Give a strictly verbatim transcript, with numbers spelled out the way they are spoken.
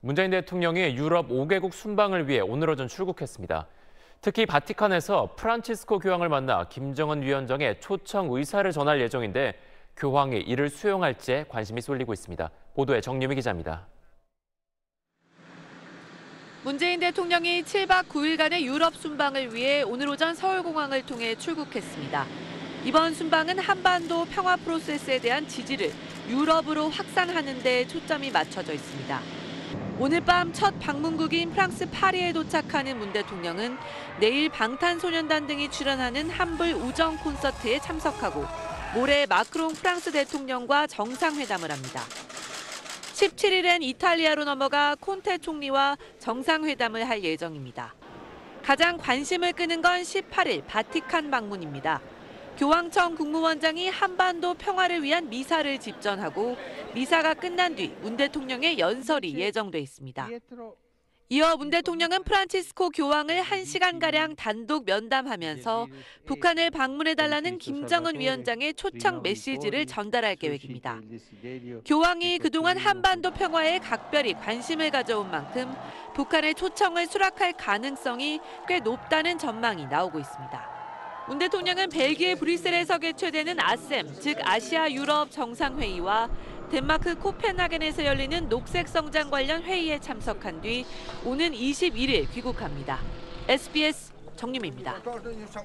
문재인 대통령이 유럽 오 개국 순방을 위해 오늘 오전 출국했습니다. 특히 바티칸에서 프란치스코 교황을 만나 김정은 위원장의 초청 의사를 전할 예정인데 교황이 이를 수용할지에 관심이 쏠리고 있습니다. 보도에 정유미 기자입니다. 문재인 대통령이 칠 박 구 일간의 유럽 순방을 위해 오늘 오전 서울공항을 통해 출국했습니다. 이번 순방은 한반도 평화 프로세스에 대한 지지를 유럽으로 확산하는 데 초점이 맞춰져 있습니다. 오늘 밤 첫 방문국인 프랑스 파리에 도착하는 문 대통령은 내일 방탄소년단 등이 출연하는 한불 우정 콘서트에 참석하고 모레 마크롱 프랑스 대통령과 정상회담을 합니다. 십칠 일엔 이탈리아로 넘어가 콘테 총리와 정상회담을 할 예정입니다. 가장 관심을 끄는 건 십팔 일 바티칸 방문입니다. 교황청 국무원장이 한반도 평화를 위한 미사를 집전하고 미사가 끝난 뒤 문 대통령의 연설이 예정돼 있습니다. 이어 문 대통령은 프란치스코 교황을 한 시간가량 단독 면담하면서 북한을 방문해달라는 김정은 위원장의 초청 메시지를 전달할 계획입니다. 교황이 그동안 한반도 평화에 각별히 관심을 가져온 만큼 북한의 초청을 수락할 가능성이 꽤 높다는 전망이 나오고 있습니다. 문 대통령은 벨기에 브뤼셀에서 개최되는 아셈, 즉 아시아 유럽 정상회의와 덴마크 코펜하겐에서 열리는 녹색 성장 관련 회의에 참석한 뒤 오는 이십일 일 귀국합니다. 에스비에스 정유미입니다.